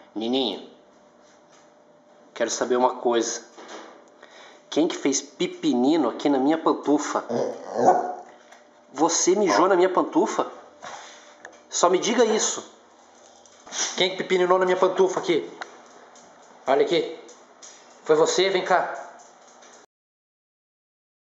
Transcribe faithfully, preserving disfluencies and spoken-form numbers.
Nininho, quero saber uma coisa. Quem que fez pipinino aqui na minha pantufa? Você mijou na minha pantufa? Só me diga isso. Quem que pipininou na minha pantufa aqui? Olha aqui. Foi você? Vem cá.